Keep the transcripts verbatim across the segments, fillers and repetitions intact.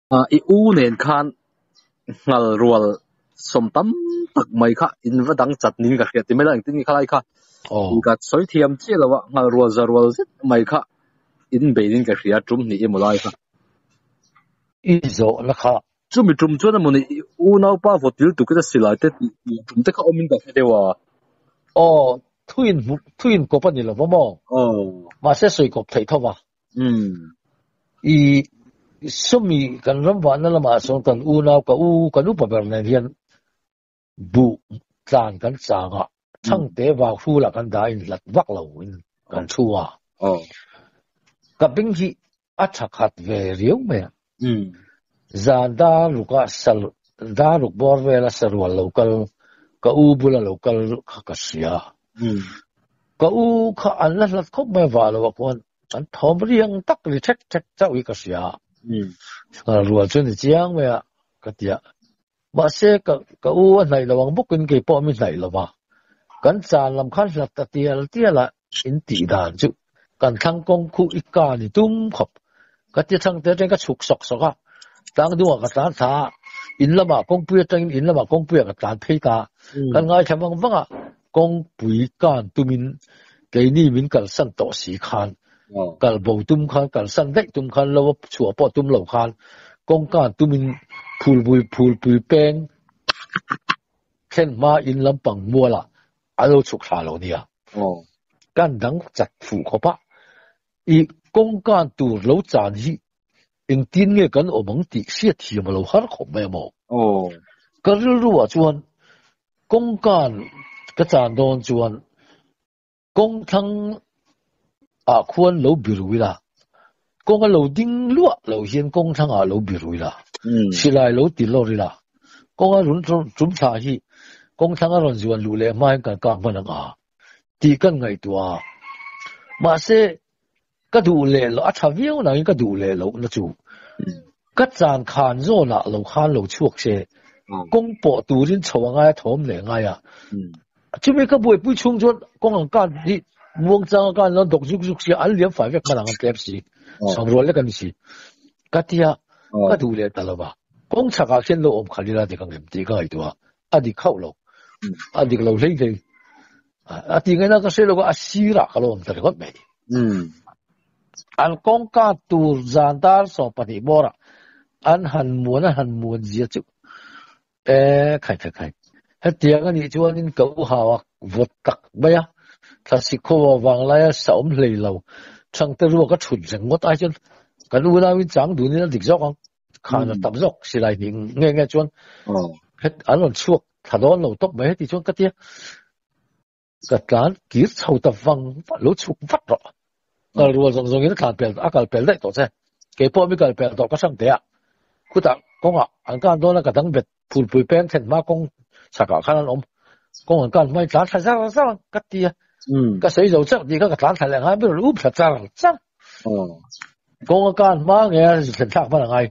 à i u nen khan ngal rual som tam tak mai kha in va dang chat nin ka khia ti mai lang tin ni khalai kha i ka soi thiam che lawa ngal rual za rual zet mai kha in bein ka khia tum ni emolai kha i zo la kha chu mi tum chu na mun u nau pa votil tu ka silai te tum te kha omin ka dewa o thuin thuin ko pa ni lo mo oh ma se soi ko thei thawa um i sumi kan ram wa na la ma song kan u nau ka u kan u pa ber na hian bu tlan kan cha ga chang te wa hu la kan da in lat wak lo in kan chuwa oh ka bing hi a thakhat ve riu me um zanda luka sal da luk bor ve la sarwal local ka u bula local kha ka sia um ka u kha an la lat khop me wa lo kon an thom riang tak ri thek thek chau i ka sia um ka rual chen ni chiang me ka tia ma se ka ka u nai lawang bukin ke po mi nai lawa kan chan lam khan lat ta tial tiala in ti dan chu kan thang kong khu ikka ni tum khop ka tia thang te ka chuk sok soka tang du ka tan tha in lama kong pu tang in lama kong pu ka tan phei ta kan ngai chamang wanga kong pui kan tumin ke ni min kal san to si khan kal bo tum khan kal san dek tum khan lo chua po tum lo khan kong kan tumin phul bui phul pui peng khen ma in lam pang mua la alo chuk tha lo nia oh kan dang chat phu ko pa i kong kan tu lo chan hi in tin nge kan omang ti sia thi ma lo har khop me mo oh ka ru ru wa chuan kong kan ka chan don chuan kong thang a khuan lo birui la kong a lo ding lua lo hian kong thang a lo birui la um silai lo ti lo ri la kong a run chum tha hi kong thang a ron chuan lu le mai kan ka man nga ti kan ngai tua ma se ka du le lo a thaviu na ka du le lo na chu ka chan khan zo na lo khan lo chuak se kong po tu rin chawanga thom le nga ya chu me ka boi pu chung chon kong ang kan ni muang chang kan lo dok juk juk si al liam fa vek manang tep si som ro le kan si ka tia ka du le ta lo ba kong chaka chen lo om khalila de kang ti ka ai tua adi khau lo adi lo lei lei ati ngai na ka se lo ka asira ka lo om ta ko me um an kong ka tur zandar so pani bora an han muan han muan zia chu e khai khai khai he tiang ani chuan in ko hawa vot tak baya thasi kho wang la ya saum hlei lo chang te ru ka thun jeng ngot ai chen kan u na win chang du ni na dik jok ang khana tam jok silai ning nge nge chuan het an chuak thadon lo tok mai ti chuan ka tia ka tlan kir chho ta wang lo chuk vat ro kal rual zong zong in khan pel a kal pel dai to che ke po mi kal pel to ka sang te a khu ta kong a an kan do na ka dang bet phul pui pen then ma kong saka khan an om kong an kan mai tlan tha sa sa ka ti ka sei zo chak di ka ka tlan tha le nga bi ru pha cha cha kong an kan ma nge sen thak ma ngai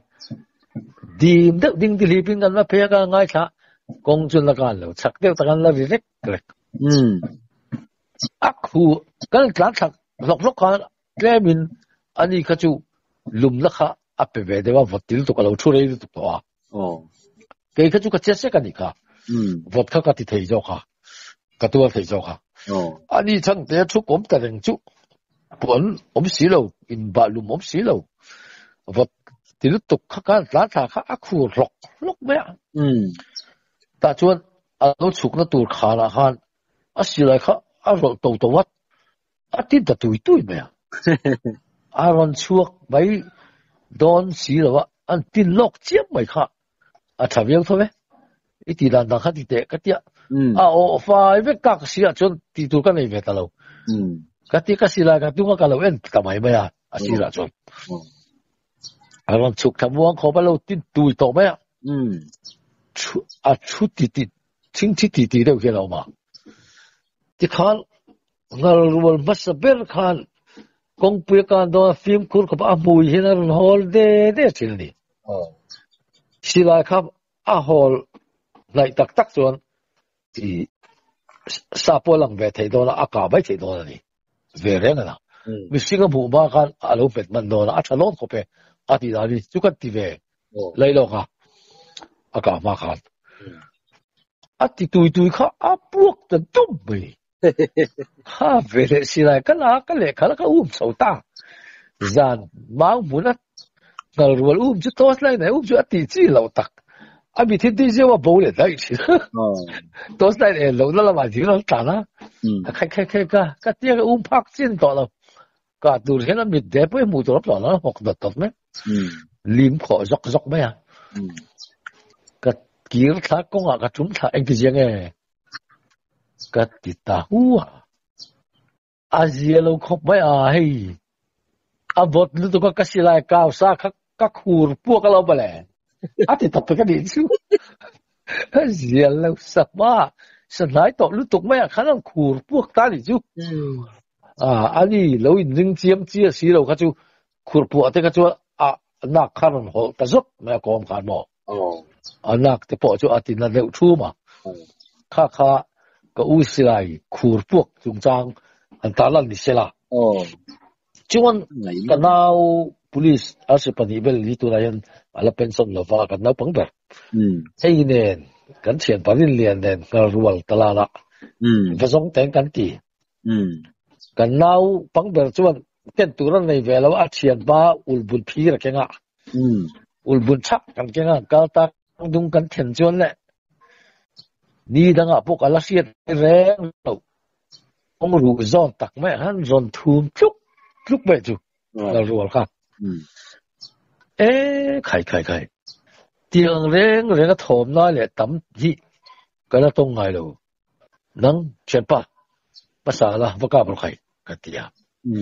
dim de ding di li pin kan ma pe ka ngai tha kong chun la kan lo chak de ta kan la ri rek rek um a khu kan tlan thak lok lok kan klemin ani kha chu lum la kha a pe ve de wa votil to ka lo thu rei tu to a oh ke kha chu ka che se ka ni ka um vot kha ka ti thei jo kha ka tu thei jo kha oh ani chang te chu kom ta reng chu pon om si lo in ba lum om si lo vot til tu kha ka la tha kha a khu lok lok me um ta chuan a lo chuk na tur kha la han a si lai kha a ro to to wat a tin ta tui tui me a ron chuak bai don si lo wa an tin lok chiam mai kha a thaviang tho ve i ti dan da kha ti te ka tia um a o fa ve ka si a chon ti tu ka nei ve ta lo um ka ti ka si la ka tu ka lo en ta mai me a a si la chon a ron chuk thamuang kho ba lo tin tui to me um chu a chu ti ti ching chi ti ti de ke lo ma ti khan ngal rual mas ber khan kong pu kan do film khur ko a mui hin an hol de de til ni oh si la khap a hol lai tak tak chuan ti sa po lang ve thei do na a ka bai thei do na ni ve re na mi singa bu ba kan a lo pet man do na a thalon ko pe a ti da ni chu ka ti ve lấy lo cả à cả mà khát à thì tui tui khá à buộc tận đúng vậy ha về lại xí lại cái lá cái lệ cái lá cái um sầu ta dàn máu muốn á ngờ rồi um chứ tốt lại này um chứ tí chi lâu tắc à bị thiên tí chứ mà bố lại đấy chứ tốt lại này lâu nó là mà chỉ nó tàn á khai khai khai cái cái tiếng cái um phát triển đó là cả tụi cái nó bị đẹp với mù tụi nó nó học được tốt mấy lim khó dọc dọc mấy à cái kia thà công à cái chúng thà anh cái gì nghe cái tita hua Asia lâu không mấy à hay à vot lu tụi cái xí lại cao sa các các khu buộc cái lâu bả lẽ à thì tập cái gì chứ Asia lâu sắp mà sắp lại tụi lu tụi mấy à khả năng khu buộc ta đi chứ à anh đi lâu in chiếm chia xí lâu cái chú khu buộc thì cái chú à nạc khả năng họ ta giúp mấy con khả năng à nạc thì bỏ chú à thì là liệu chu mà khá khá cái u xí lại khu buộc chúng trang anh ta là đi xí là chứ còn cái nào police ở sự phản ứng bên lý tụi này anh là pension là vào cái nào bằng bạc hay nên cái chuyện phản ứng liền nên cái ruộng ta là phải giống tiếng cái gì cái nào bằng bạc chứ còn cái tụi này về là chuyện ba ulbun phi là cái ngã ulbun chắc cái cái ngã cái ta đúng cái chuyện chứ này đi đang ở bộ cái là chuyện rẻ ông rủ giòn tắc mẹ hắn giòn thùm chút lúc vậy chứ là rùa khác ê khai khai khai tiếng reng reng cái thòm nói là tắm gì cái là tông ngay rồi nâng chuyện paภาษาละว่ากับใครกันที่อ่ะ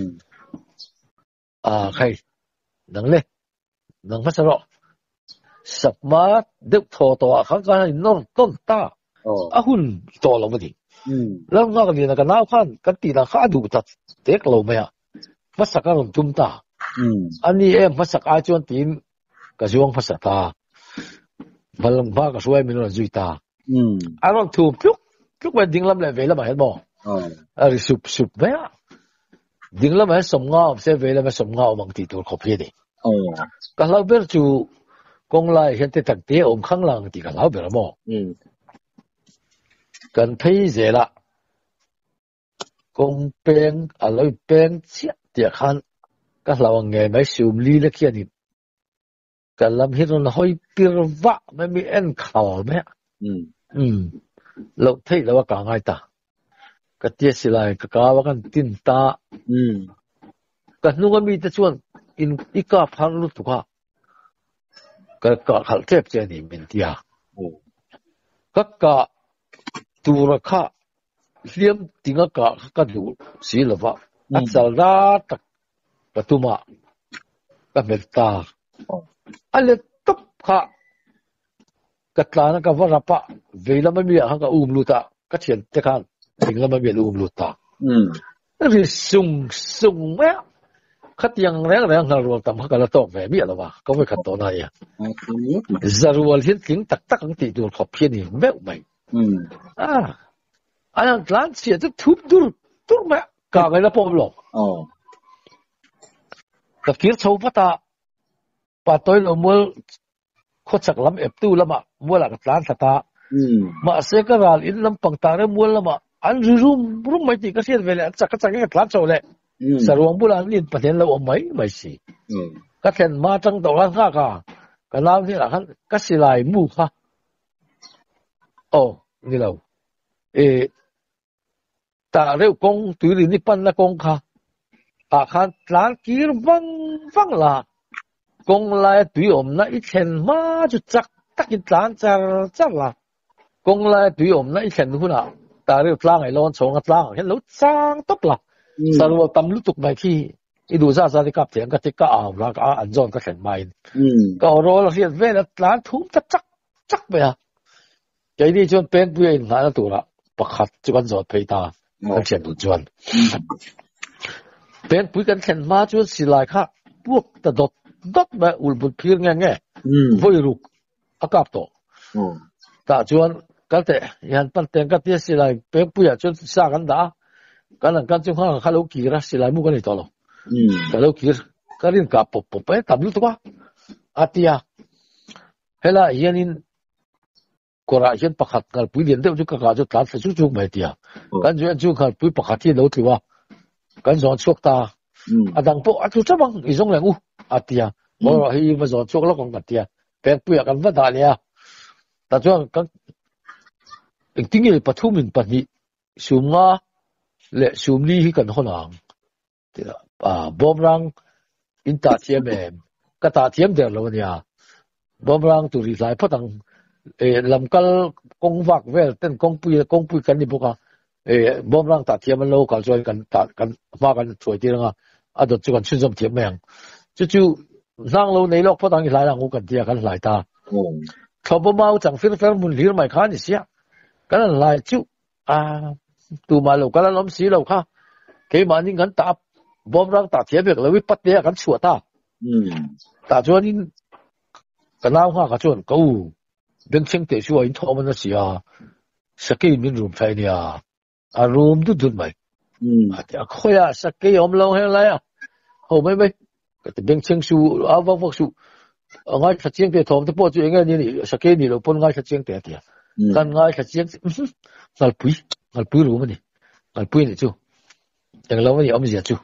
อ่าใครนั่งเลยนั่งภาษาละสับมาเด็กทอตัวข้างกันนอนต้นตาอ่ะหุ่นตัวเราไม่ดีแล้วนอกจากนี้นะกันน้าขันกันตีนะข้าดูตัดเด็กเราไม่อ่ะภาษาการจุ่มตาอันนี้เอ็มภาษาอาจวนตีนกระทรวงภาษาตาพลังภาคกระทรวงมีนวลจุยตาอันนั้นถูกทุกทุกวันดิ้งลำเลยเวลาไม่เห็นบ่อ่ะสุบสุบไม่อ่ะดิ้งลำไม่สมงาเสียเวลาไม่สมงาบางทีตัวขบเพียดีก็เราเบอร์จูกงไล่เห็นแต่ตั้งเตี้ยอมข้างหลังที่ก็เราเบอร์บ่กันพี่เจละกงเป็นอะไรเป็นเสียเดียขันก็เราไงไม่สูมลีเล็กแค่นี้กันลำที่เราห้อยปีรวะไม่มีเอ็นข่าวไหมอืมอืมเราเที่ยวว่ากางไงตาก็เตี้ยสิไลก็กาวกันตินตาอืมก็นู้นก็มีแต่ชวนอินอีกาพันลุตุกะก็ก็ขัดเจ็บเจนี่เป็นที่อ่ะก็ก็ตัวละข้าเลี้ยมติงก็ก็ดูสีละวะอัศราตักก็ตัวมาก็เมตตาอันเล็กตุ๊บข้าก็ตลาดก็ว่ารับปะเวลาไม่มีอะไรก็อุ้มลูตาก็เฉียนเจ้ากันถึงแล้วไม่มีอุ้มลูตาอืมนี่สุ่งสุ่งแม่ขัดยังแรงแรงเรารวมตั้งเขาก็ละตอกแหวนมีอะไรวะก็ไม่ขัดต่อไหนอ่ะจะรวมเห็นถึงตักตักของตีดูขอบเพียนี่แม่ไม่อืมอ่าอันนั้นร้านเสียจะทุบดูทุบแม่กางไงนะพ่อหลอกอ๋อตะเกียบชาวพัตตาปาต้อยเราเมื่อโคตรสักลำเอฟตู้ละมาเมื่อหลักร้านสตามาเสกราลอินลำปังตาเรื่องมัวละมาอันรุ่มรุ่มไม่ตีก็เสียเวลาสักสักก็ร้านโซเล่สรวงบุราณนี่ประเด็นเราเอาไหมไม่สิก็เห็นมาจังตัวร้านข้าก็ก็น้ำที่หลังก็สิลายมูค่ะโอ้นี่เราเออตาเร็วกงตุยนี่ปันละกงค่ะอาคารร้านกีรฟังฟังละกงลายตุยอมนะอีเช่นมาจุดจักตักกินร้านจัรจัรละกงลายตุยอมนะอีเช่นหุ่นอ่ะตาเร็วพลางไอ้ร้อนสองกับพลางเห็นรู้จางตบละสรุปตำลุตุกไปที่อีดูซาซาที่กับเสียงก็ติก็อ่าวแล้วก็อันจอนก็เข็นไม่ก็รอเราเสียเวลาร้านทุ่มจักจักจักไปอ่ะใจดีจนเป็นผู้ใหญ่หาตัวละประคัดจวนจอดเพตากันเขียนตุจวนเป็นผู้กันเขียนมาจวนสิลายค่ะพวกตะดดดดแบบอุลบุตรพีร์ไงไงไม่รู้อากาศโตแต่จวนก็แต่ยันปันเต็งก็เตี้ยสิลายเป็นผู้ใหญ่จนสร้างกันด่ากันนั่นกันจงข้างข้าลูกกีระสิลายมุกันนี่ตัวเรา kalau kir karin ka pop pop eh tablu tu ka atia hela hianin kora hian pakhat ngal pui lian deuh chu ka ka chu tlan sa chu chu mai tia kan ju chu khal pui pakhat hi lo tliwa kan zon chuak ta adang po atu chabang izong lengu atia mo hi ma zon chuak lo kong atia pek pui kan va da lia ta chuan kan engtingi pathumin pani sumnga le sumli hi kan honang tila a bomrang inta thiam em ka ta thiam der lo nia bomrang tu ri lai phatang e lamkal kong vak vel ten kong pui kong pui kan ni boka e bomrang ta thiam lo kal join kan ta kan ma kan choi ti nga ado chu kan chuzom thiam meng chu chu nang lo nei lok phatang hi lai lang u kan tia kan lai ta thobo mau chang fir fer mun lir mai khan ni sia kan lai chu a tu ma lo kan lom si lo kha ke ma ning kan ta bomrang ta thiam bek lo wi pat ne kan chua ta ta chuan in kanau ha ka chuan ko deng cheng te shu in thom na sia sakei min room thai nia a room du dun mai a khoya sakei om lo he la ya ho mai mai ka deng cheng shu a wa wa shu ngai tha chiang te thom te po chu ngai ni ni sakei ni lo pon ngai tha chiang te tia kan ngai tha chiang ngal pui ngal pui ru ma ni ngal pui ni chu yang lo ni om zia chu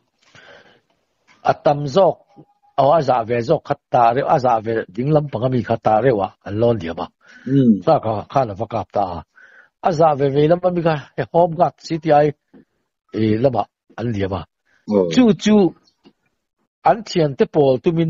atam zok aw za ve zok khatta re a za ve dinglam pangami khatta re wa alon dia ba sa ka khan va kap ta a za ve ve lam mi ka hom ga cti e lama an dia ba chu chu an thian te pol tumin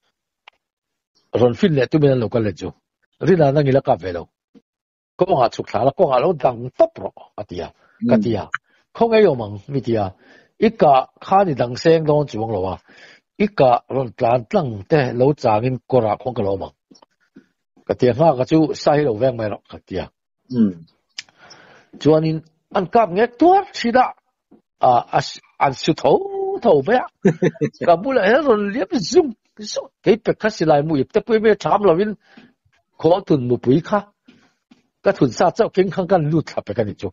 ron fin le tumin lo ka le chu rina na ngila ka ve lo ko nga chuk thla ko nga lo dang top ro atia katia khong e yo mang mi tia ika khani dang seng don chuang lo wa ika ron tlan tlang te lo changin kora khong ka lo mang katia nga ka chu sai lo veng mai ro katia um chuanin an kap nge tuar sida a an su tho tho ba ka bula he ron liep zum so ke pe kha silai mu ip te pui me tham lovin kho tun mu pui kha ka thun sa chau king khang kan lu thap pe ka ni chu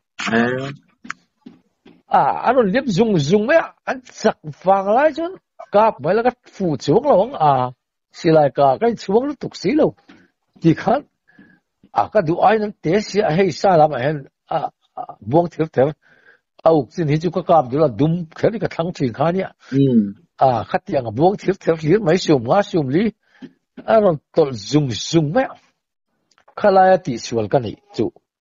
à anh còn liếp dùng dùng mấy anh sặc vàng lại chứ cáp mấy là cái phụ xuống luôn à xí lại cả cái xuống nó tục xí luôn thì khác à cái đủ ai nó té xí hay sao làm anh à buông thiệt thiệt âu xin thì chú có cáp đó là đúng cái này cái thằng chuyện khác nhá à khát tiền à buông thiệt thiệt liếp mấy xùm ngã xùm lý anh còn toàn dùng dùng mấy khai lại thì xùm cái này chú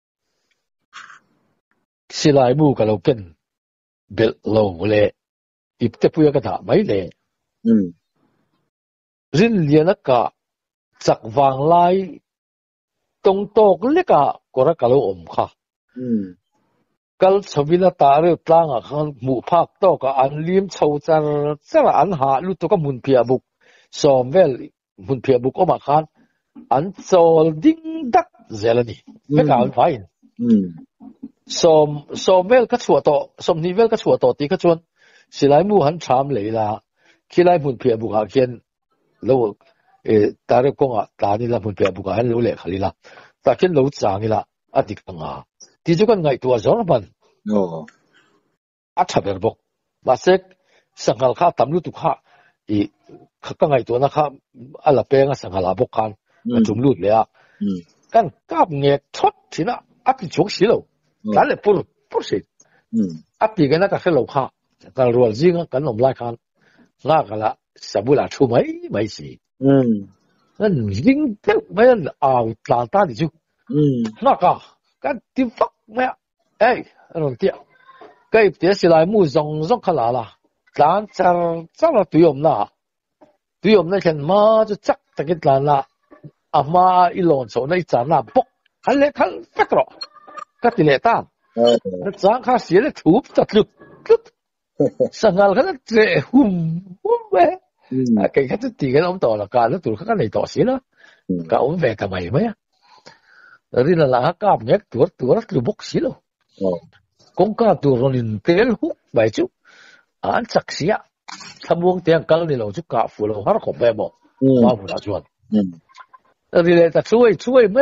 xí lại mua cái lâu kinh bel lo le ipte puya ka tha mai le um rin liana ka chak wang lai tong tok le ka kora ka lo om kha um kal chawina ta re tlanga khan mu phak to ka an lim chho char chara an ha lu to ka mun phia buk somvel mun phia buk oma khan an chol ding dak zelani me ka an fain um som somvel ka chua to som nivel ka chua to ti ka chuan silai mu han tham le la khilai mun phia bu ha khian lo e tare konga ta ni la mun phia bu han lo le khali la ta khian lo chang ila adik anga ti chu kan ngai tu zor ban no a thaber bok ba sek sangal kha tamlu tu kha i ka ngai tu na kha ala pe nga sangala bok khan chum lut le a kan kap nge thot thina ati chok si lo cái này pur pur gì, áp đi cái nó cái lầu kha, cái ruột riêng cái nồng lai khan, là cái là sắp bữa là thu mấy mấy gì, nó riêng thế mấy anh ảo làm ta đi chứ, nó cả cái tim phắc mấy, ấy, rồi tiệt, cái tiệt xí lại mua rong rong khá là là, làm chắc chắc là tùy ông na, tùy ông na khen mà就chắc cái cái là, à mà一轮手那一盏那不，还来看发了。cái tỷ lệ ta, nó sáng khá xía là thú thật lực, sang ngal cái nó dễ hùm hùm về, cái cái tỷ cái ông tỏ là cả nó tụi cái này tỏ xí đó, cả ông về cả mày mấy, rồi là là cả nhét tụi tụi nó tụi bốc xí luôn, cũng cả tụi rồi liền tél hút bài chút, anh chắc xí à, tham uống tiền cái này lâu chút cả phụ lâu hết không về bộ, mà phụ đã chuẩn, rồi là ta chui chui mấy,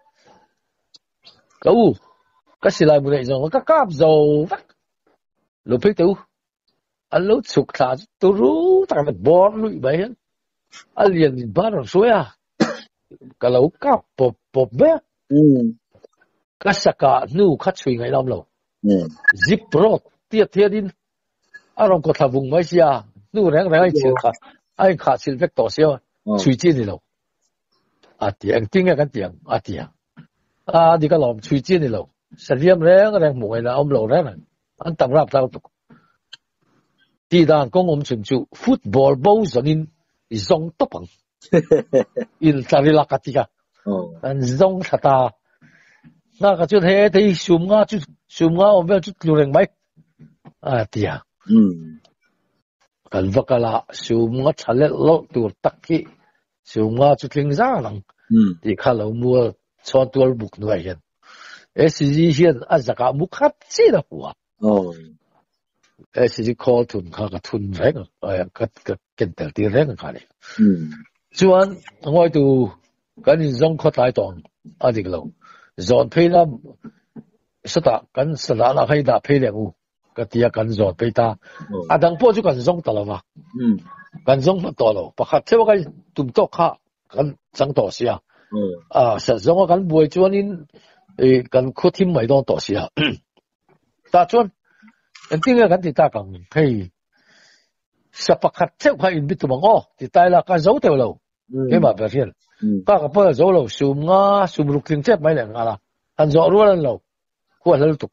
cậu cái xí lại một ngày rồi cái cáp dầu vắt lục phết tu anh lút sụt thả tu rú thằng mình bón lụi bấy anh liền ba đồng suối à kalau ka pop pop be um ka saka nu kha chui ngai lam lo um zip pro tia tia din arong ko thavung mai sia nu rang rang ai chil kha ai kha chil vek to sia chui chi ni lo a tiang tinga kan tiang a tiang a di ka lom chui chi ni lo saliam rang rang mo ngai la om lo rang an tam rap tao ti dan kong om chim chu football bo zanin zong topang in tarila katika an zong thata na ka chu he thei sum nga chu sum nga om ve chu lureng mai a tia um kan vakala sum nga chale lo tur takki sum nga chu tling za lang um ti khalo mua chon tual buk nuai hian S G hian a zaka mukhat chi la huwa oh S G call thun kha ka thun reng ai ka ka ken tel ti reng kha ni um chuan ngoi tu kan in zong kho tai tong adik lo zon pheina sata kan sala la hai da phe lengu ka tia kan zon pe ta adang po chu kan zong ta lawa um kan zong ma to lo pakhat thewa kai tum to kha kan chang to sia a sa zong kan buai chuan in e kan kho thim mai don to sia ta chuan en tinga kan ti ta kang hei sa pakhat thew kha in bitu mango ti tai la ka zo te lo ke ma ba hian ka ka pa zo lo sum nga sum ruk ting chep mai le nga la han zo ru lan lo ko hal tu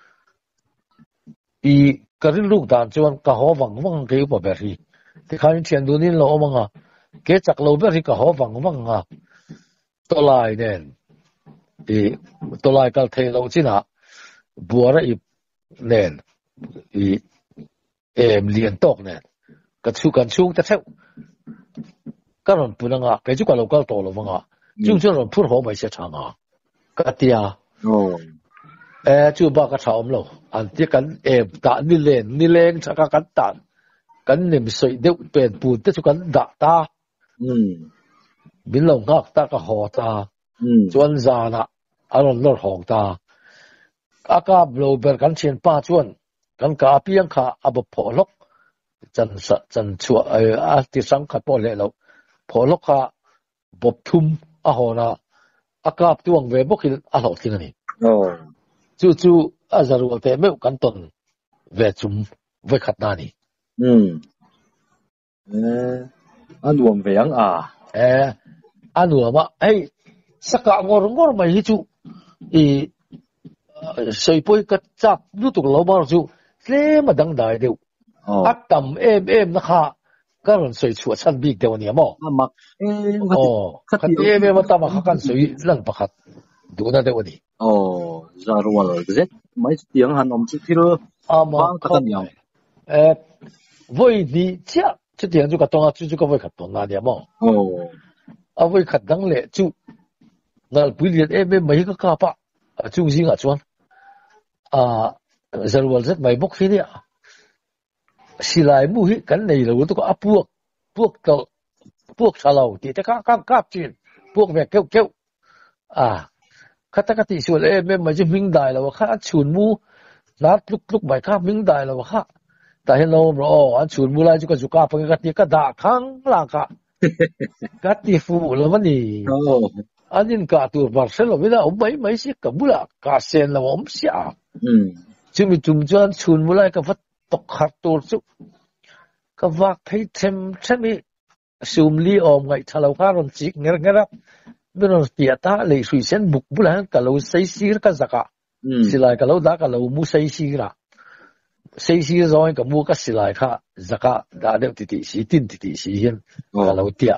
i karin luk dan chuan ka ho wang wang ke pa ba hi ti khan chen du nin lo manga ke chak lo ba ri ka ho wang wang nga to lai nen i to lai kal the lo china buara i nen i em lian tok nen ka chu kan chung ta theu ka ron punanga ke chu ka lo kal to lo wanga chung chu ron phur ho mai se changa ka tia oh e chu ba ka thaum lo an ti kan em ta ni len ni leng chaka kan ta kan nim soi deuh pen pu te chu kan da ta um bin lo ngak ta ka ho ta um chuan zana aron lor hong ta aka blower kan chen pa chuan kan ka piang kha ab pholok chan sa chan chua a ti sang kha po le lo pholok kha bop thum a hona akap tuang ve bokin a lo thing ani oh chu chu a zaru te me kan ton ve chum ve khat na ni um eh an nuam ve ang a e anu ma ei saka ngor ngor mai hi chu i sei poi ka chap lu tuk lo ma chu tle ma dang dai deu oh atam em em na kha ka ron sei chu chan big deu ni mo amak eh oh khat em em ta ma kha kan sei lan pakhat du na deu ni oh zarwal zet mai tiang han om chi thil ama bang ta kan yang e voi di chia chu tiang chu ka tonga chu chu ka voi khat ton na dia mo oh a voi khat dang le chu ngal pulian em em mai ka ka pa chu jing a chuan a zarwal zet mai bok fi ni silai mu hi kan nei lo to ko apuak puak to puak salau ti te ka ka kap chin puak ve keu keu a khata ka ti sul em em mai ji ming dai lo kha chun mu nat luk luk mai kha ming dai lo kha ta hello bro an chun mu lai chu ka chu ka pa ka ti ka da khang la ka ka ti fu lo mani oh anin ka tu barcelona om mai mai si ka bula ka sen lo om sia um chumi chum chuan chun mu lai ka vat tok khat tur chu ka vak thei them themi sum li om ngai thalo ka ron chik nger ngera benon tia ta le sui sen buk bula ka lo sei sir ka zaka um silai ka lo da ka lo mu sei sira sei sir zoi ka mu ka silai kha zaka da de ti ti si tin ti ti si hian ka lo tia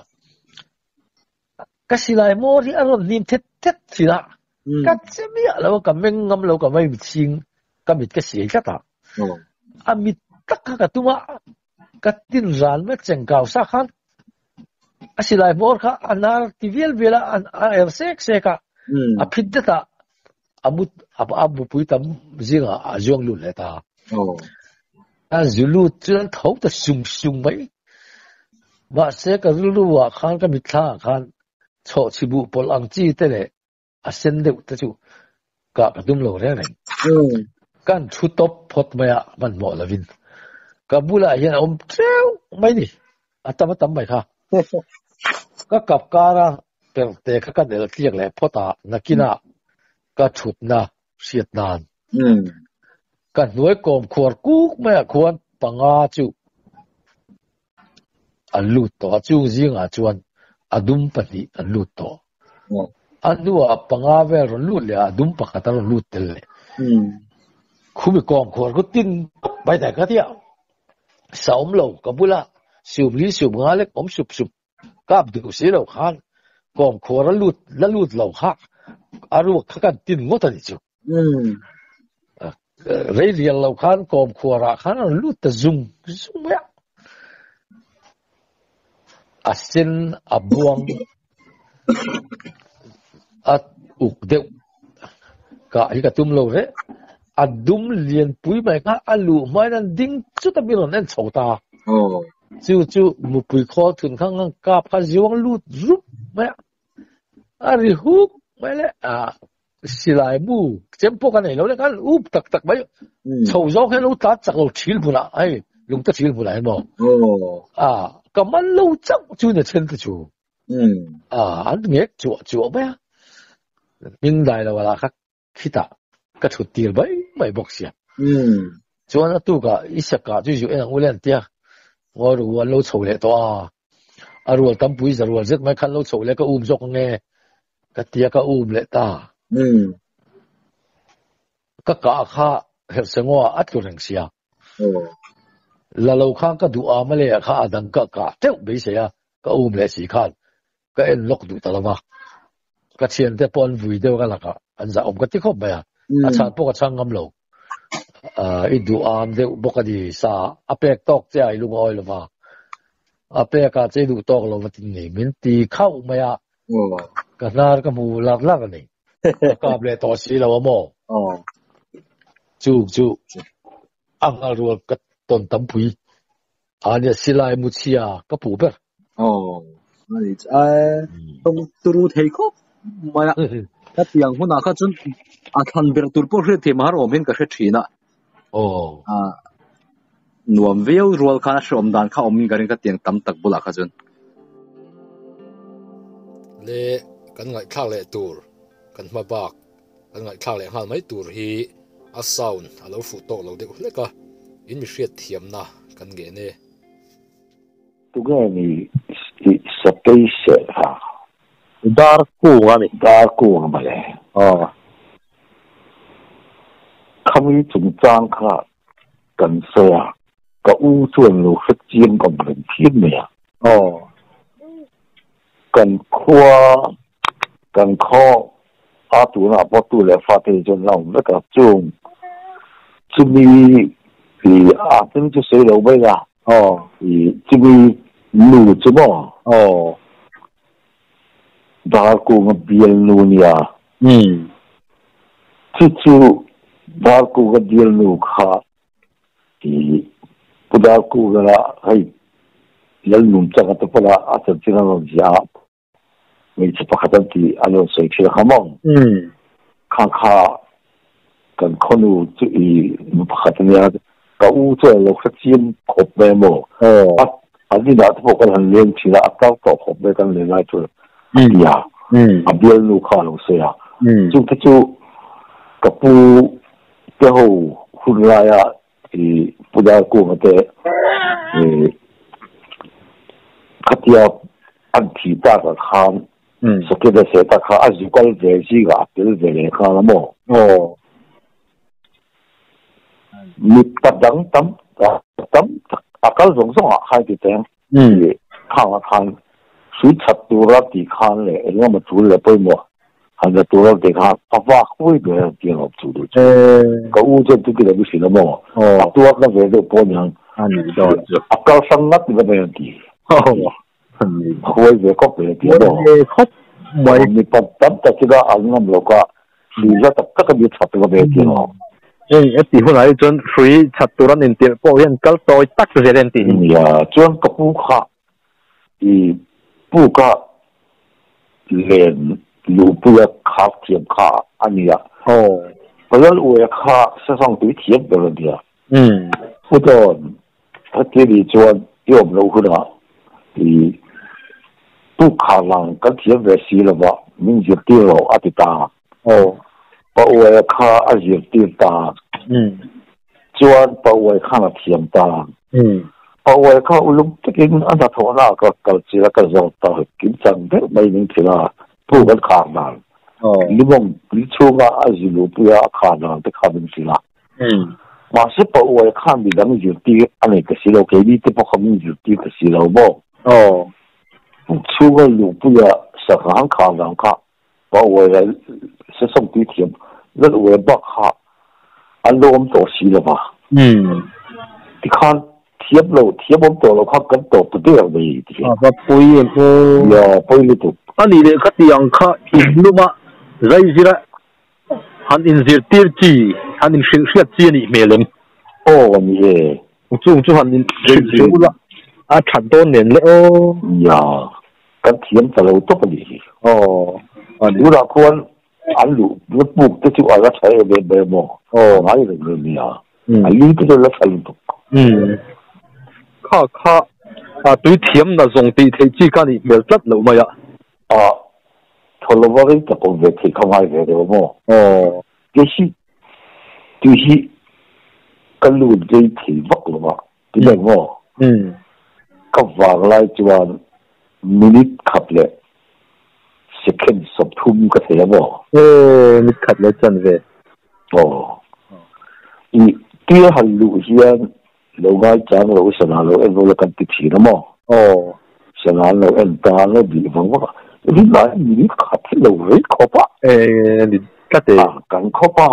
ka silai mo ri aron nim thet thet sila ka chemi lo ka meng ngam lo ka mai sing ka mit ka si ka ta oh amit tak ka tuma ka tin ran me cheng kaw sa khan asilai bor kha anar tivel vela an er sek seka um a phit ta amut ab abu pui tam zinga a jong lu le ta oh a zulu chen thau ta sung sung mai ba se ka zulu wa khan ka mitha khan cho chibu pol ang chi te le a sen de ta chu ka ka dum lo re re um kan thu top phot maya man mo lavin kabula hian om treu mai ni atam atam mai kha ka kap kara per te kha kan el tiak le phota nakina ka thutna siatnan um kan nuai kom khor kuk me khuan panga chu alut to chu zinga chuan adum pati alut to anua panga ve ron lut le adum pakata ron lut tel le um khumi kom khor ko tin bai ta ka tia saum lo kabula sium li sium nga le om sup sup kap du si lo khan kom khor lut la lut lo kha aru kha kan tin ngo ta ni chu um rei rial lo khan kom khora khan lut ta zum zum ya asin abuang at uk deu ka hi ka tum lo re adum lian pui mai ka alu mai nan ding chu ta biron en chota oh chu chu mu pui kho thun khang ka pha jiwang lut rup mai ari huk mai le a silai mu chempo ka nei lo le kan up tak tak mai chou zo he lo ta chak lo thil bula ai lung ta thil bula mo oh à cầm ăn lâu chắc chú này chân cái chú um à anh nghe chú chú bé nhưng đại là là khác khi ta cái chút tiền vậy mấy bọc xia um chú anh tu cả ít sắc cả chú chú anh ulen tia ngồi rồi anh lâu chầu lệ to à rồi tắm bụi rồi rất mấy khăn lâu chầu lệ cái um dọc nghe cái tia cái um lệ ta um cái cả kha hết sinh hoa ắt có rừng xia oh là lâu khang cái đủ ám lệ kha đằng cái cả theo bây giờ cái um lệ xì khan cái em lóc đủ ta là mà cái chuyện thế bọn vui đâu cái là cả anh giờ ông cái tiếc không bây à à chán bốc cái chang ngâm lâu à ít đủ ám đâu bốc cái gì sa à bẹc tóc chơi ai luôn oi luôn mà à bẹc cái chơi đủ tóc lâu mà tin này mình tì khâu mày à oh cái nào cái mù lạc lạc cái này cái lệ to xí là mà oh chú chú anh ở rồi cái tôn tắm bụi anh ấy xí lại một xí à cái bùa bẹt oh ai ai tông turu thei ko maya ta tiang huna kha chun a than ber tur po hre the mar om hin ka hre thina oh a nuam veo rual khana shom dan kha om min garin ka tiang tam tak bula kha chun le kan ngai khak le tur kan ma bak kan ngai khak le hal mai tur hi a sound a lo fu to lo de le ka in mi hriat thiam na kan ge ne tu ge ni space ha dar ku ngani dar ku ma le oh khami chung chang kha kan se ya ka u chuan lu hret chiam ka bren thim me ya oh kan khwa kan kho a tu na po tu le fa te jon lao le ka chung chu mi thì à tính cho xây đầu bây giờ oh thì chỉ vì nụ chứ mà oh đã cùng biên nụ nia um chứ chứ đã cùng biên nụ khác thì đã cùng là hay lần nụ chắc là phải là ở trên cái nào giá mình chỉ phải khát thì anh nói xây cái ham mong um khang khá cần con nụ chứ ý mình phải khát nia cái u cho lộc sắc chim khop bề mồ oh à anh đi đã thuộc cái hành liên chỉ là cao tổ khop bề cái này lại thôi ya um à biên nụ khá lộc xây à um chúng ta chú cái pu cái hồ hùn lại à thì pu đã cùng cái thì cái tiệp anh chỉ ta cái khám um sau khi đã xây ta khám anh chỉ có về gì cả về về này khám lắm mồ oh mít tập đắng tắm tắm à cái giống giống à hai cái tiếng um khám à khám suy chặt tu ra thì khám lệ nhưng mà chủ là bây mồ hành là tu ra thì khám phát phát huy về tiếng học chủ được eh cái u chân tu cái là cái gì lắm mồ oh tu cái về được bao nhiêu ani do à cái sang ngắt cái về gì oh ani huy về có về gì đó eh khop mai mít tập tắm ta chỉ là anh ngâm lâu cả suy ra tập tất cả biết chặt cái về gì đó eh eti huna ai chun free chaturan in tir po hian kal toy tak zeren ti ya chuan ka pu kha i pu ka len lu pu ya kha thiam kha ania oh palal u ya kha sa song tu thiam de lo dia um pu don ta ti ri chuan yom lo hu na i pu tu khả năng cái chuyện về xí là vậy mình diệt tiêu rồi à thì ta ồ bảo vệ khá à diệt tiêu ta ừ chuan bảo vệ khá là thiểm ta ừ bảo vệ khá lúc tất nhiên anh ta thua na cái cái chỉ là cái dòng ta kiểm chân đấy mấy mình thì là tu cái khả năng ồ lý mong lý chung à à gì lúc bây giờ khả năng cái khả năng gì là ừ mà sẽ bảo vệ khá bị đắng diệt tiêu anh ấy cái xí lâu cái đi thì bảo không diệt tiêu cái xí lâu bao ồ 出个路不要是很卡人卡，把我来是送地铁，那我也不卡，俺都我们做西了吧？ 嗯， 你看铁路铁我们做了，看跟做不对的一点。 啊，个背个， 呀，背里头。 啊，你哋个地方卡印路嘛，在是啦，喊印是电机，喊印是是接你没人， 哦，你耶， 我做做喊印是做啦。啊，产多年了哦。 呀，跟田在路多不离。 哦，啊， 有那款俺路那不这就俺个菜没没么。哦，哪有人没啊？嗯，啊，你这个那菜多。嗯， 卡卡啊，对田那种地铁之间的没得路没呀？ 啊，头路我给这个về thì không ai về được mà. Ồ, cái gì, cái gì, cái路这体不了嘛，对不对嘛？嗯。cái vàng lại cho minute khắp lệ second sub thum cái thế mà ê minute khắp lệ chân về ồ ý kia hành lụ hiền lâu ngày chẳng lâu sẽ nào lâu em vô là cần tích chỉ đó mà ồ sẽ nào lâu em ta nó bị vắng quá đi lại minute khắp lâu với khó ba ê đi cái gì à càng khó ba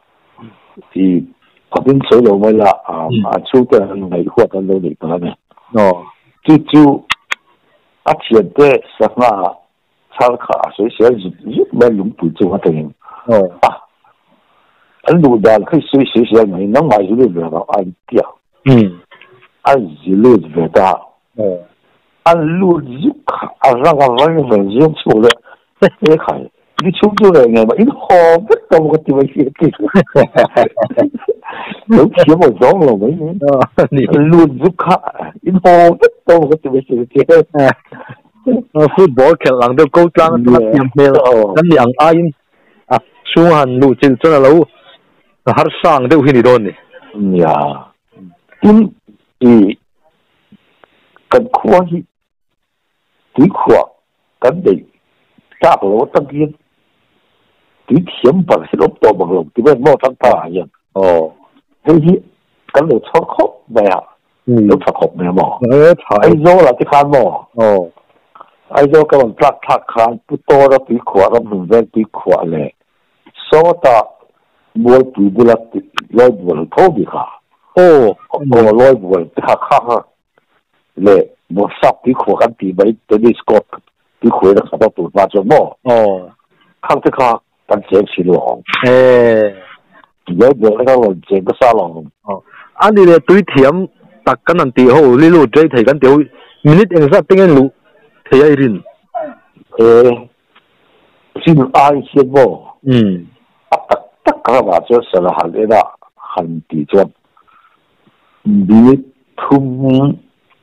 thì ở bên số lâu mới là à à chú cái này hoạt động lâu đi cái này ồ就就啊，现在是嘛，参考所以现在日没用不着我等哦啊，俺路段可以随随时没能买一路热到按掉，嗯，按一路热到，哦，按路一看啊，让个玩意很用出来，你看你出出来ไง嘛，一好不懂个地方去地方，有钱我装了没？啊，你路一看，一好不懂个地方去地方。 啊，football 劇人都高爭乜嘢咩咯？咁樣阿因啊，蘇漢路正真係老，har sang都去你度呢。 嗯呀，咁誒，咁可以，幾可，咁你打不落當然，幾天白係落到白龍，點解冇得打人？哦，呢啲咁就出口咩啊？嗯，有出口咩嘛？誒，睇咗啦，即刻嘛。哦。哎，就跟我们抓他看不多的比款，我们在比款嘞，说的我比不了来不了头比哈，哦，我来不了他看哈，嘞，我上比款还比没得你个比款的看到多那就么，哦，看这个咱捡起了，哎，有有那个我捡个沙龙， 哦，啊你哋對甜，特緊人哋好，呢路最提緊條，minute 應該點樣路？睇下先， 誒，先安先喎。嗯。啊，得得個話就成日行呢啦，行地咗，你通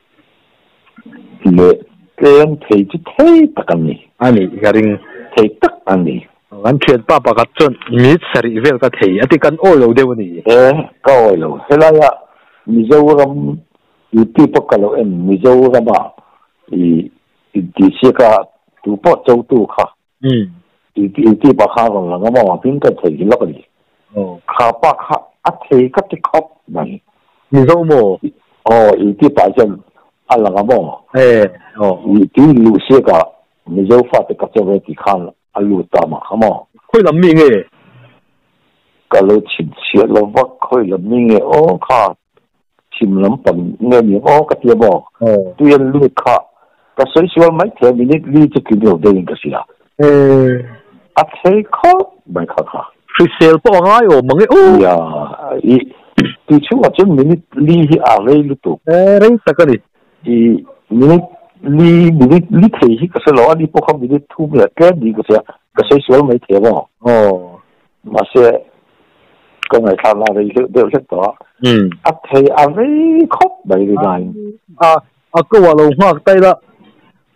咧，咁睇住睇得緊你。 啊你而家啲睇得緊你。 完全爸爸個準，你實力veel個睇，一啲跟愛路啲喎你。 誒，個愛路，係啦呀，你就咁有啲不夠路，誒，你就咁嘛，而。第四个都不周度卡，嗯，第第第八卡个人个嘛，边个提落个哩？哦，卡八卡一提个的卡咪， 你做么？ 哦，第第八阵啊人个嘛， 诶，哦， 第第六四个你就发的个这个地看了，啊六大嘛，好嘛？ 会諗咩嘅？ 个路前切路不可以諗咩嘅？哦卡，前諗笨咩嘢？哦个啲嘛，哦，对人路卡。個水少咪條面呢呢隻叫做對應嘅事啦。誒，啊，睇卡咪卡卡。 佢成日幫我嗌我問嘅哦。 呀，伊啲處我將面呢呢啲阿你呢度。 誒，你得個你。 伊面呢呢面呢呢睇起個水攞呢不可面呢土嘅，跟呢個時個水少咪條喎。哦，嘛些講嚟睇啦，你都都識到。嗯。啊，睇阿你卡咪嚟㗎。啊啊，個話路畫低啦。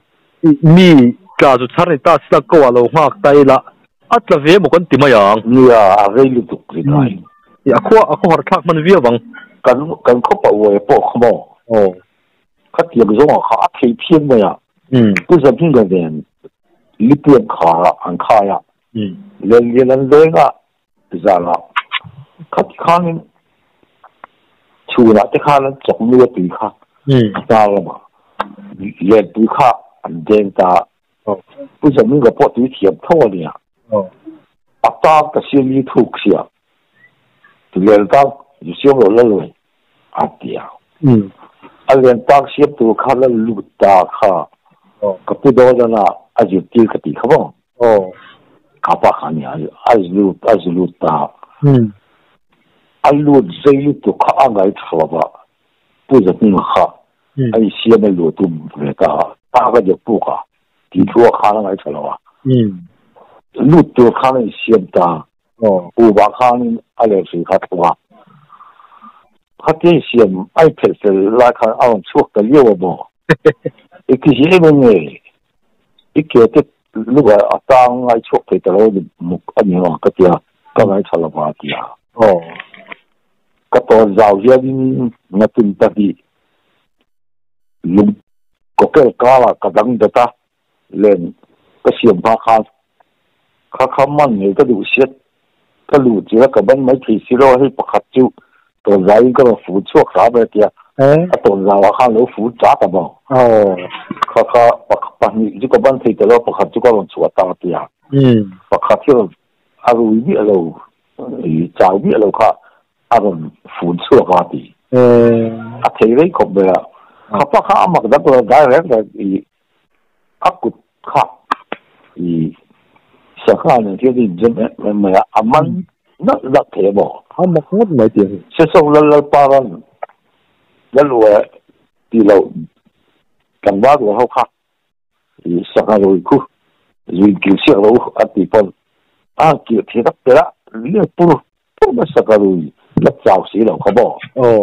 มีกาจุดชาร์ตาสตะกัวเราหากไตละอัตละเวมกันติมาอย่างเนี่ยอะไรลุตุกเลยอย่าขั้วอ่ะขั้วทักมันเวียบังกันกันเขาบอกว่าปอกขโมโอ้เขาเตรียมส่งเขาอัดเพี้ยนไปอ่ะอืม不是平个人里边卡安卡呀嗯人人人人啊知道了เขาข้างชูละที่ข้างนั้นจงเลือดตีข้าอืมตาละมาเลือดตีข้าอันเดนตา哦不是那个破ตีเทียมท่อเนี่ย哦อาตาก็เสียมีทุกเสียเลือดตาอยู่เสียหัวเลยอาเดียวอืมอันเลือดตาเสียตัวข้าแล้วลุดตาข้าก็พูดว่าน่ะอาจจะตีกติเขาบอกโอ้ข้าพขันเนี่ยอาจจะลุดอาจจะลุดตาอืมอาลุดใจลุดตัวข้าอะไรทั้งว่าพูดจะนี่ข้าไอ้เสียไม่ลุดตัวเลยตาตาก็จะพูดข้าที่ทัวข้าอะไรทั้งว่าอืมลุดตัวข้าเนี่ยเสียตาโอ้ผู้บ้าข้านี่อะไรสิข้าทัวข้าที่เสียไอ้เพชรราคาเอาช่วงกันเยอะบ่อีกทีนี้มันเนี่ยอีกเกี่ยวกับลูกอ่ะตั้งไอ้ช่วงที่ตลอดมุกอันนี้ว่าก็เดียวก็ไอ้ชาลบาดีอ่ะโอ้ก็ตอนเราเรียนนักตุนตะกี้ลุงก็เกิดกาลก็ดังเด็ดเล่นก็เสียงพาคาข้าข้ามันเนี่ยก็ดูเสียก็รู้จีแล้วก็มันไม่ที่สิเราให้ประคับจูตอนเราก็ฟูช่วงสามเดียวเออตอนเราข้าเราฟูจ้ากันบ่โอ้ข้าข้าประคับนี่จุกบันที่ตลอดประคับจุกบันชัวตาเดียวอืมประคับที่อารุยนี่เราจ้านี่เราข้าอารมณ์ฟูช่วงกันดีเอออาเทเลยครบเลยอ่ะข้าพข้าอามาก็ได้ได้แล้วแต่อีอากุดข้าอีสักการเนี่ยที่นี่จะไม่ไม่อามันนักนักเทบออามาก็ไม่เดียวเชื่อส่งแล้วปารันแล้วรู้ว่าที่เรากังวลว่าเขาข้าอีสักการเราคู่ยิ่งเกี่ยวเสียเราอันที่พออ่าเกี่ยวที่นักเตะเลี้ยงปุ๊บปุ๊บมาสักการเราแล้วเจ้าสีเราเขาบอกโอ้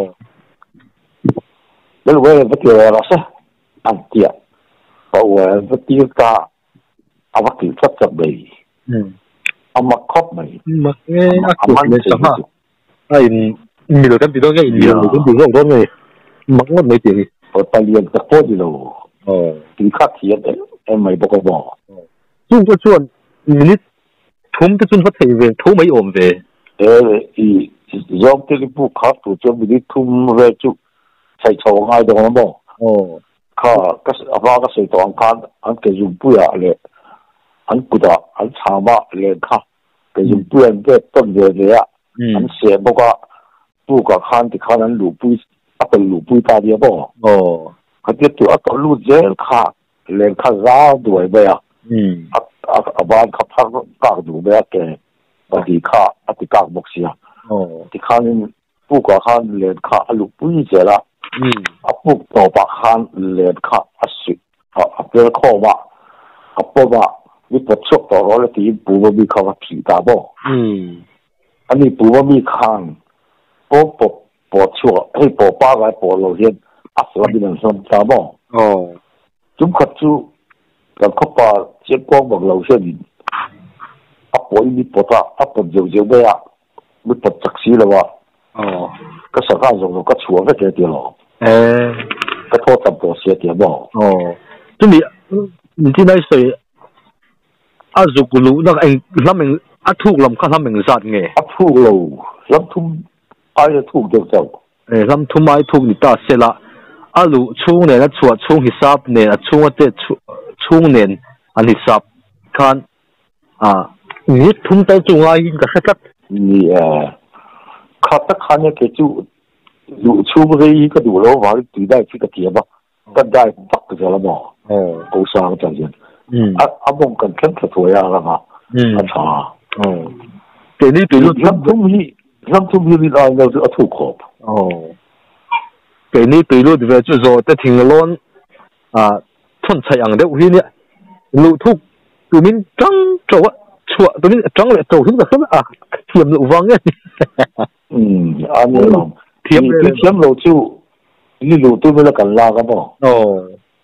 แล้วรู้ว่าไม่เกี่ยวอะไรซะอันเดียวเพราะว่าไม่เกี่ยวกับอาวัตถุทัศน์ไปอามาครบไหมมาเอ๊ะอามันเลยสักฮะไอ้มีเรากันติดต้องแค่อินเดียเราต้องดูเรื่องต้นเลยมักมันไม่ดีพอไปเรียนตะโกนดีเราอ๋อถึงขั้นเทียนเอ็มไม่บอกก็บอกซึ่งก็ชวนมินิทุ่มจะจนพัฒนาเองทุ่มไม่อมเวเอออียอมที่ผู้ขับถูกจนมินิทุ่มเวจุใช้โชว์ง่ายตรงนั้นบอกอ๋อข้าก็อาว่าก็ใส่ตัวอันคันอันเกี่ยวกับผู้ใหญ่เลยอันกุดาอันชามาเลี้ยงข้าเกี่ยวกับผู้ใหญ่เด็กต้นเดือนเลยอ่ะอันเสียบอกว่าผู้กับข้านที่ข้านั้นหลุดปุ้ยอัตลุปุ้ยตาเดียบอ๋อเขาจะตัวอัตลุเจลข้าเลี้ยงข้าร้าวด้วยไปอ่ะอืมอัตอัตบ้านข้าพักกากดูไปอ่ะแกปฏิข้าอัติกากบอกเสียอ๋อที่ข้านั้นผู้กับข้านเลี้ยงข้าหลุดปุ้ยเจละอืมอัปุ๊บต่อปากข้านเลี้ยงข้าอัศวิอ่ะอัปเดตข้อว่าอัปปะว่าวิปัสสกต่อเราเลยที่ปูบมีข้าผีตาบ่อืมอันนี้ปูบมีข้างปปปชัวให้ปป้าไว้ปเราเห็นอัศวินสมตาบ่อ๋อจุ่มขัดจูกับข้าป่าเจ้าก้องบอกเราเช่นอัปปอยมีปตาอัปปเจียวเจียวไปอ่ะวิปัสจักสีแล้วว่าอ๋อก็สังขารสงฆ์ก็ชัวก็เจอเดียวเออก็โทษตำรวจเสียเดียวบ่อ๋อจุ่มมี你ที่ไหน谁อาจุกลูนั่งเองลำเองอาทุกลำข้าลำเองสัตว์ไงอาทุกลูลำทุ่มไอ้ทุกเดียวเจ้าเออลำทุ่มไอ้ทุกนี่ตาเสละอาลูช่วงเนี่ยนะช่วงช่วงฮิซับเนี่ยช่วงเด็ดช่วงเนี่ยอันฮิซับคันอ่านี่ทุ่มแต่ช่วงไอ้ยิงก็สักนี่เออข้าตะขันเนี่ยแค่จู่ลูช่วงเรื่องก็ดูแล้วว่าตีได้ที่กระเทียบอ่ะก็ได้ปักก็จะละหมอเออกูสร้างจังเลยอืมอ่ะอ่ะผมกันเข้มขัดตัวอย่างละค่ะอืมอ่ะช้าอืมแต่นี่ตัวลำทุ่มนี่ลำทุ่มนี่เราเราจะเอาถูกขอบอ๋อแต่นี่ตัวลูกที่ว่าจะ说在听了啊春菜样的有些呢路途ตัวมินจังจัวชัวตัวมินจังเลยตัวถึงจะขึ้นอ่ะเทียม路方嘅อืมอันนี้เทียมเทียม路就你路對面了กันลากันบ่อ๋อ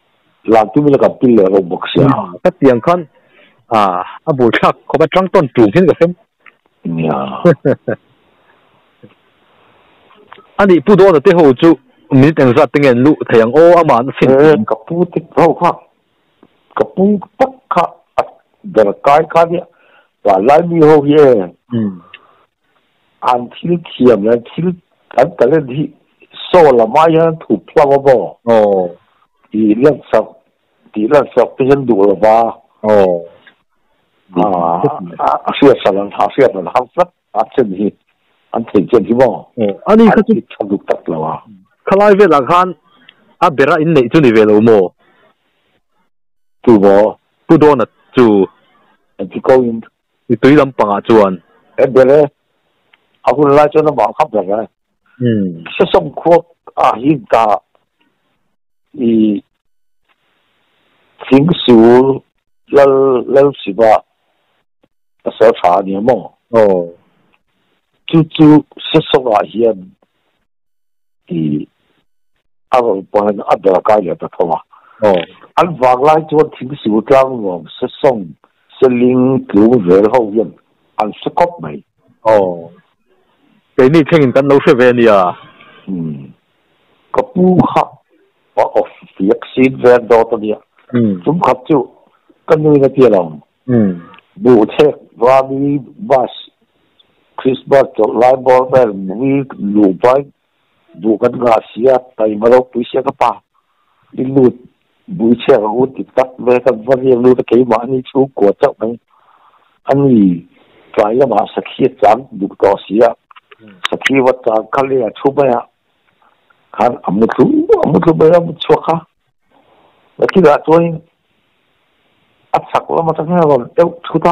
làm tu mình là gặp pin là robot xia các tiếng con à à buổi khác có bắt trăng tuần trùng thế cái xem anh đi bù đô là tới hồ chú mình tiếng ra tiếng anh lụ thầy anh ô mà nó xin gặp bù tích hậu khác gặp bù tất cả để cái cái gì và lại mi hồ ye anh thiếu thiểm là thiếu cái cái gì số là mai hơn thủ plao vào ồ thì lần sau thì lần sau cái nhân đủ là vào ồ à à xưa sau lần sau xưa lần sau rất à chân gì anh thấy chân gì bao anh đi cái gì chăm được tất là vào khai lại về là khan à bây giờ in này chú đi về đâu mò chú vào bù đô là chú anh chỉ câu in thì tùy lắm bằng à chú anh em bây giờ aku lại cho nó bảo khắp rồi ừ sẽ sống cuộc à hiện tại thì chính sự là là是吧小茶年嘛哦就就sẽ sống à hiện thì à個幫人啊得解了得通啊哦按話來做chính sự trang王sẽ sống sẽ linh cứu về hậu nhân按是國美哦給你聽緊老師về你啊嗯個不好我我 vaccine về đó tao đi ừ chúng khắp chịu cái nơi cái kia lòng ừ bộ check và đi bus Christmas cho lại bỏ về mình lù bay bộ cái ngã xía tay mà đâu bùi xía cái pa đi lù bùi xía cái hút thì tắt về cái vấn đề lù cái mà anh chú của cháu này anh ấy phải là mà sắc khí trắng đủ to xía sắc khí vật trắng cái này chú bây giờ kan amu tu amu tu bayar amu cuaka, lagi dah tu ni, asak lah macam ni orang tu sudah,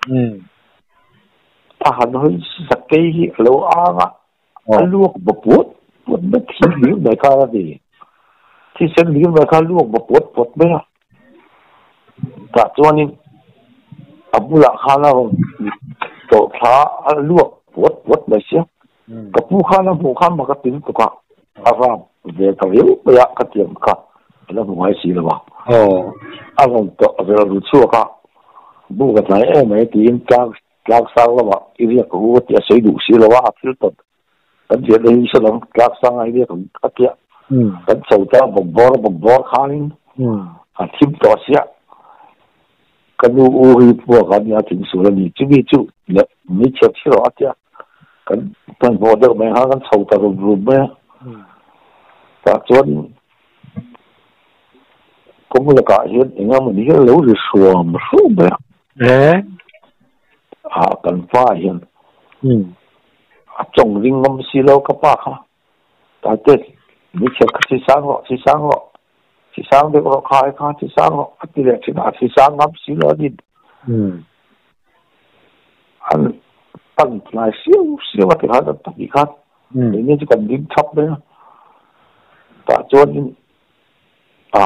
tahan hoi sakit lalu anga, lalu berbuat buat betul ni mereka lagi,ที่เส้นนี้mereka lalu berbuat buat mereka, tak tu ni, abu lah kana tu thah lalu buat buat mereka, kebukan bukan mereka tin tu kah. Aram về tàu yếu bây giờ cái tiền cả nó không phải gì đâu mà ồ Aram tàu về là chua cả bu cái này em mấy tiền cao cao sang là mà cái việc của cái xây đủ xí là quá thiếu tận cái chuyện đấy sẽ làm cao sang cái việc cũng cái kia cái sầu ta bầm bò bầm bò khá lên à thêm to xí cái nu u hi bùa cái nhà chính số là gì chứ biết chứ là mấy chiếc xí là kia cái thằng bò được mấy hàng cái sầu ta rồi rồi mấy ta chuẩn cũng là cả hiện những người mình hiểu lâu rồi xùa mà xùa vậy à cần phải hiện trồng riêng ngâm xí lâu các bác ha ta tết mình sẽ chỉ sáng họ chỉ sáng họ chỉ sáng để họ khai khai chỉ sáng họ cái này chỉ là chỉ sáng ngâm xí lâu đi anh tăng lại xíu xíu mà thì hắn đã tập gì khác để nên chỉ cần điểm thấp đấy ta chuẩn à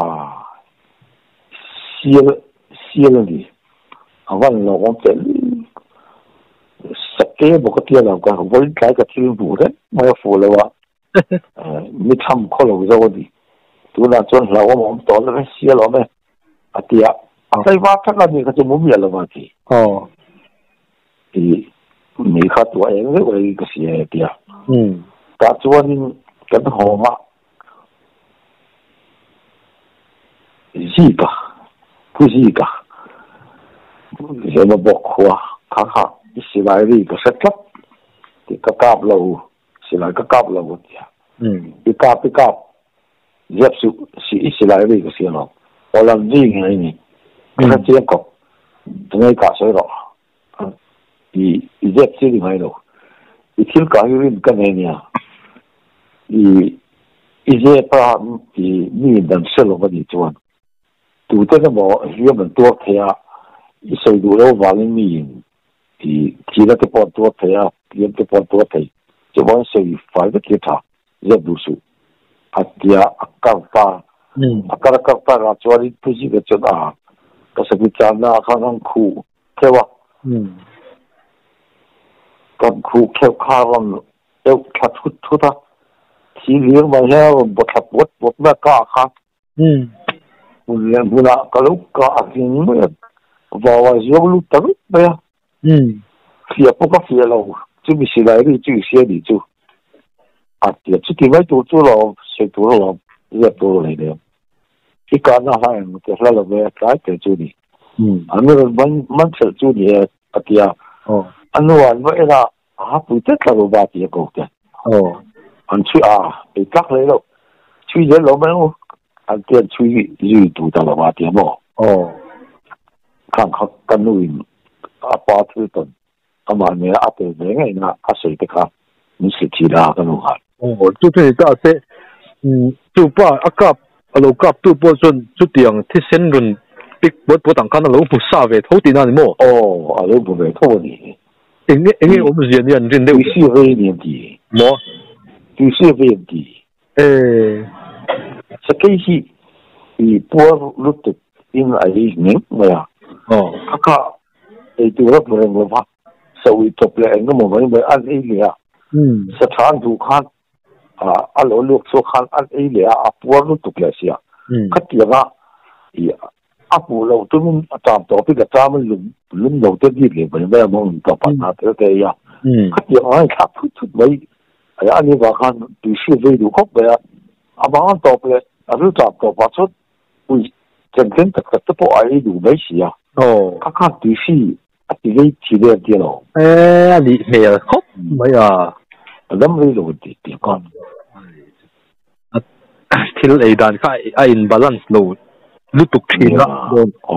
xíu xíu đi à vẫn là con trẻ sắc cái một cái tiền nào cả vẫn cái cái tiền đủ đấy mà phụ là vậy mình thăm khó lâu rồi đi tôi là chuẩn là我们多了个xíu了呗啊对啊在挖看到你个就没灭了嘛的哦thì mình khá tuổi em rất là cái gì vậy đi à ta chuẩn cái hồ mà gì cả不是cả什麼博貨卡卡是來呢個實質啲個夾路是來個夾路嘅嗯啲夾啲夾入數是一是來呢個時候我諗呢嘅呢佢只一個仲係隔水落而而入之另喺度而天解嗰啲唔跟你呢而而且把而呢人識落嗰啲做ดูแต่ก็บอกเรื่องมันตัวเทียอีส่วนดูแล้วว่าไม่มีที่ที่นั่นก็ปนตัวเทียเรื่องก็ปนตัวเทียจะว่าส่วนฝ่ายก็คิดថាเรื่องดูสูอัตยาอักกังตาอักกังกังตาราชวารีผู้ชี้ก็จะอ่าก็สกุลจานาข้างคู่แค่ว่ากันคู่แค่ข้าวมันเอวขัดทุดทุดอ่ะที่เลี้ยงมาแล้วบดขัดบดบดแม่ก้าครับ bùn lên bùn à cái lúc cả anh mới vào vào giống lúc tới bây giờ ừ phía bốc cái phía lâu chuẩn bị xí lại đi chuẩn bị xí đi chú à thì chú thì mấy chú chú lâu sẽ chú lâu rất chú lại đấy cái cái nào hay cái là về cái cái chú đi ừ anh mới mình mình sẽ chú đi à thì à ồ anh nói vậy là à bùi tất là đồ bát thì có cái ồ anh chú à bị cắt lấy đâu chú giờ lâu mấy không anh tiền chú gì tụ ta là bát thì mà ồ 看看跟路啊八次等，啊嘛你啊对没个那啊谁的看，你是其他跟路看， 哦，就是大些，嗯，就把阿甲阿老甲都保准就点贴身轮，逼不不当看到老不傻呗，头顶那里么？ 哦，啊都不会错你， 因为因为我们人人人第四位年底， 么？ 第四位年底， 诶， 实际是以波路的因为明没呀， 哦， 卡卡，诶对了不能我怕，社会脱了，我们没没按一年啊， 嗯， สถานทูขันอ่าอันเราลูกสุขันอันเอเลียอาปัวรู้ตุกเลยสิอ่ะอืมขัดยังอ่ะอีอาปูเราตัวมันตามตัวพี่กับตามมันลุมลุมเราตัวดีเลยมันไม่มองต่อปัญหาเท่าไหร่อ่ะอืมขัดยังอ่ะขับทุกทุกไปไอ้อันนี้ว่าขันดูสิไปดูครบไปอ่ะอาบางต่อไปอ่ะรู้จักต่อปัจจุบันอุ้ยจำเป็นแต่ก็ต้องไปไอ้ดูไม่สิอ่ะ哦， ข้าข้าดูสิอ่ะที่นี่ที่เดียวเดียว诶，你系啊，好，唔系啊， แล้วไม่รู้ดีดีก่อนที่เราดันค่าไอ้อินบาลานซ์โลดลุตุกทีละโดนอ๋อ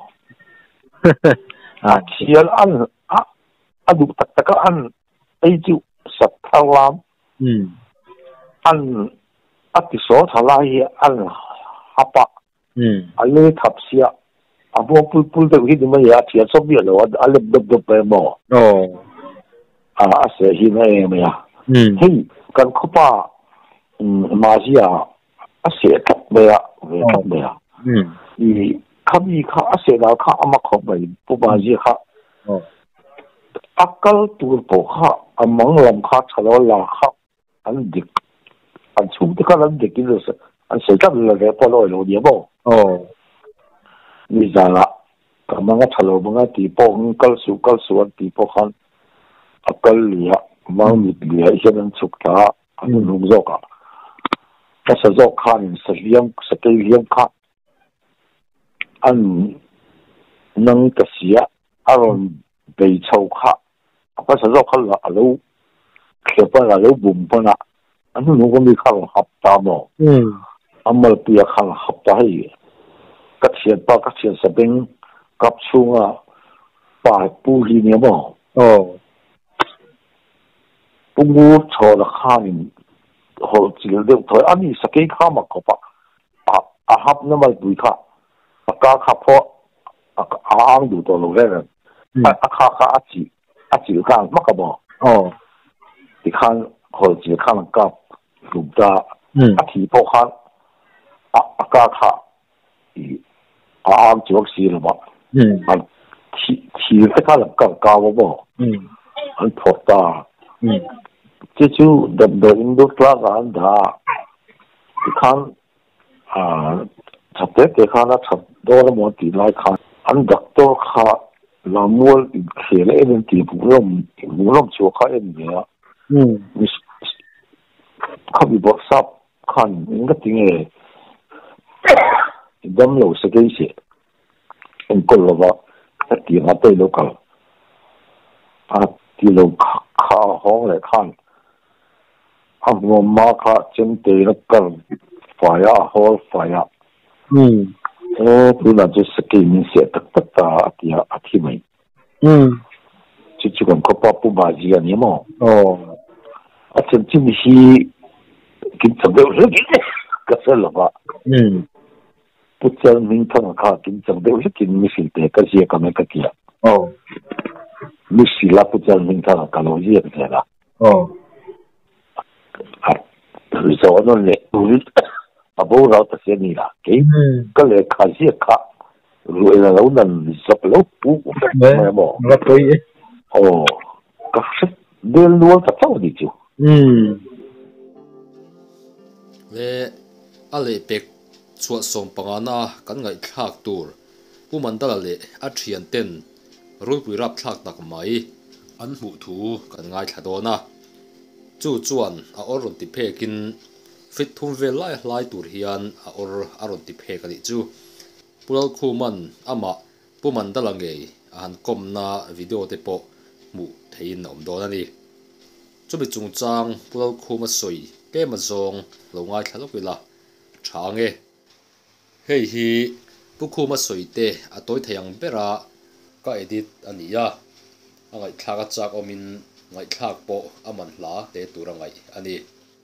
อ่ะเชียร์อันอ่ะอ่ะดูตักตักอันไอ้จู่สัตว์ทลามอืมอันอ่ะที่สอทลายอันฮับปะอืมอันนี้ทับเสียอ่ะพวกปุ๊บปุ๊บเดี๋ยวที่มันอยากเชียร์สบีแล้วอันเล็บดับดับไปหมดโอ้อ่ะเสียหินเองไหมอ่ะอืมเฮ้ยกันเข้าป่าอืมมาเสียอ่ะเสียทับไปอ่ะเสียทับไปอ่ะอืมอีข้ามีข้าอาศัยแล้วข้าเอามาขอไปผู้บาดเจ็บข้าโอ้อักลตัวโตข้าอันมังลำข้าชะลอลาข้าอันเด็กอันชุบที่ข้าลันเด็กกินเลยสิอันเสียจับเลยเลยพอลอยลอยเดียบโอ้นี่จ้าละก็มังก็ชะลอมังก็ตีปองกัลสุกัลสวนตีปองขันอักลเลียมังมีเลียอีเช่นสุกตาอันนุ่งโจกะก็สะโจกข้านี่สเลียมสเกลียมข้าอันนังกษียอารมณ์ไปเช่าข้าก็สะโจกข้าละลูเขียบละลูบุ่มปนะอันนู้นก็มีข้าหับตามออืมอันมาเปียข้าหับตาให้กัดเสียนปากกัดเสียนสปริงกับช่วงอ่ะป่าปูฮีเนี่ยมั้งโอ้ปูงูชอละข้านี่โหจีเดียวถอยอันนี้สกีข้ามาขบอ่ะอ่ะหับนั่นมาดูข้าอาการข้าพออ่างดูตัวเราเลยอ่ะข้าข้าอาจีอาจีข้างมักกะบอกโอ้ที่ข้างโหจีข้างกับดูตาอืมอาทีพอข้างอ่ะอาการข้าอีอ่างจีวักสีหรือเปล่าอืมอันทีทีให้ข้าหลังกับกาวบอกอืมอันพอตาอืม这就等到印度拉干他，你看啊，差不多看那差不多那么地来看，俺得到看那么去了一点地不用不用就看一点啊， อืม你看你不啥看应该定诶，咱们有时间些，用够了吧？那地方对了够，啊，地路卡卡行来看。啊，我妈卡真对那个发呀好发呀， อืม哦，不然就是给你写的的的啊的啊体没， อืม就就讲可把不把这个你嘛， โอ้啊真真是跟怎么有事情，可是了吧？ อืม不证明他们卡跟怎么有事情没事的，可是也干么个的， โอ้没事啦不证明他们干了也不是啦， โอ้啊，就是说那嘞，就是啊不老这些你啦，给อืม个嘞卡些卡。รวยแล้วนั่นสับแล้วปุ๊บไม่บอกรับไปโอ้ก็เดินล้วนกับเจ้าดิจูอืมเวอะไรเป็ก chuột som pangana kan ngai thak tur pu mandala le a thian ten rul pui rap thak tak mai an hmu thu kan ngai thadona chu chuan a orun ti phekin fit thum vel lai hlai tur hian a or aron ti phek ani chu pulal khuman ama pu mandala ngei an komna video te po mu thein om don ani chubi chungchang pulal khuma soi ke ma zong lo ngai thalokila thange hei hi pu khuma soi te a toy thayang bera ka edit ania angai thlaga chak omin ngai thlak po aman hla te turangai ani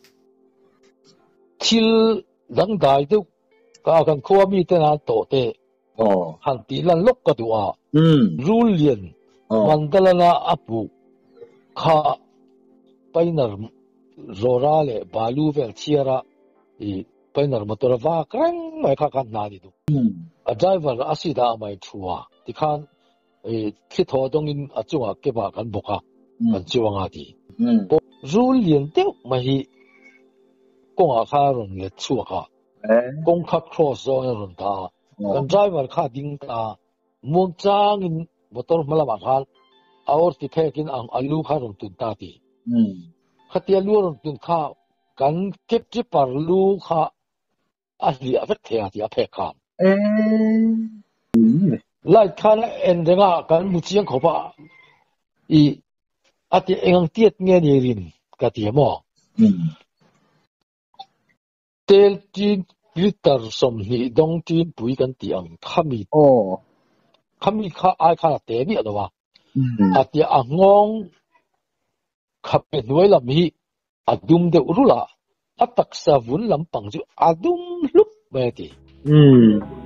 thil dang dai tu ka kan khuwa mi te na to te oh han ti lan lok ka duwa um rul lian oh mandala na apu kha painar zora le balu vel chiara i painar motor va krang mai kha kan na ni du um a driver asida mai thua ti khan e thi tho dong in a chuwa ke ba kan boka kan chiwanga ti um rul lian te ma hi kong a kha ron le chuwa ka eh kong kha cross zone ron ta oh kan driver kha ding ta mong chang in motor malama khan aur ti phekin ang alu kha ron tun ta ti um khatia lu ron tun kha kan kep chi par lu kha a li a vek thea ti a phe kha eh lai khan en denga kan mu chiang kho ba i ati engang tiet nge ni rin ka ti mo um tel tin liter som ni dong tin pui kan ti ang khami oh khami kha ai kha te ni adawa um ati angong khape noi lam hi adum de urula atak sa vun lam pang ju adum lup ba ti um